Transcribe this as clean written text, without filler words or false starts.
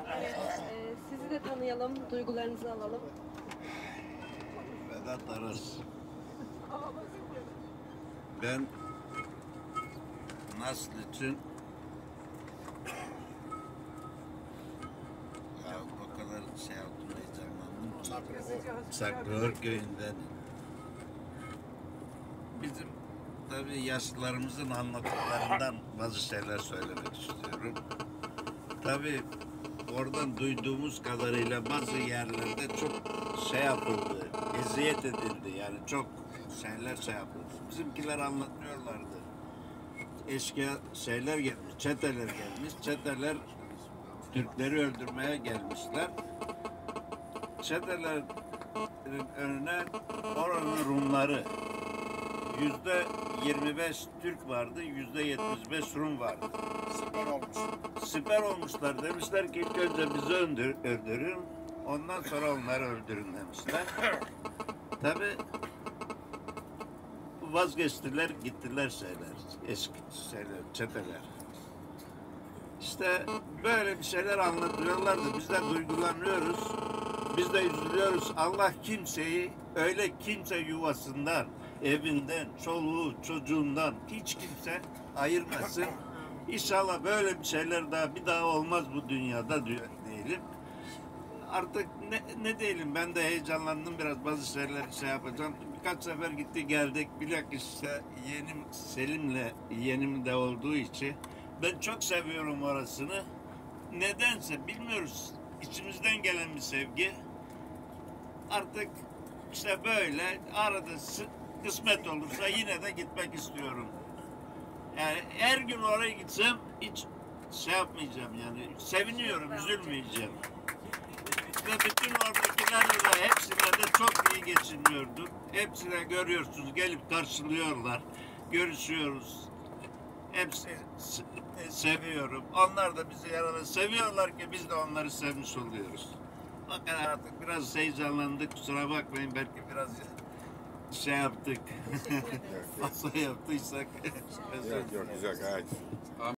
Evet, sizi de tanıyalım, duygularınızı alalım. Vedat Aras. Ben nasıl için ya o kadar şey yaptım, heyecanlandım. Saklıor köyünden. Bizim tabii yaşlılarımızın anlattıklarından bazı şeyler söylemek istiyorum. Tabii oradan duyduğumuz kadarıyla bazı yerlerde çok şey yapıldı, eziyet edildi, yani çok şeyler şey yapıldı. Bizimkiler anlatıyorlardı. Eski şeyler gelmiş, çeteler gelmiş, çeteler Türkleri öldürmeye gelmişler. Çetelerin önüne oranın Rumları, %25 Türk vardı, %75 Rum vardı. Siper olmuşlar, demişler ki ilk önce bizi öldürün, ondan sonra onları öldürün demişler. Tabii vazgeçtiler, gittiler eski çeteler. İşte böyle bir şeyler anlatıyorlardı. Biz de duygulanıyoruz, biz de üzülüyoruz. Allah kimseyi, öyle kimse yuvasından, evinden, çoluğu, çocuğundan hiç kimse ayırmasın. İnşallah böyle bir şeyler bir daha olmaz bu dünyada diyelim. Artık ne diyelim, ben de heyecanlandım biraz, bazı şeyler şey yapacağım. Birkaç sefer gitti geldik. Bilakis Selim'le yeğenim de olduğu için ben çok seviyorum orasını. Nedense bilmiyoruz. İçimizden gelen bir sevgi. Artık işte böyle arada kısmet olursa yine de gitmek istiyorum. Yani her gün oraya gitsem hiç şey yapmayacağım, yani seviniyorum, üzülmeyeceğim. Ve bütün oradakilerle de hepsine de çok iyi geçiniyorduk. Hepsine görüyorsunuz, gelip karşılıyorlar, görüşüyoruz. Hepsi seviyorum. Onlar da bizi yanına seviyorlar ki biz de onları sevmiş oluyoruz. Bakın artık biraz heyecanlandık, kusura bakmayın, belki biraz şey yaptık. Fazla yaptıysak. Yok güzel gayet.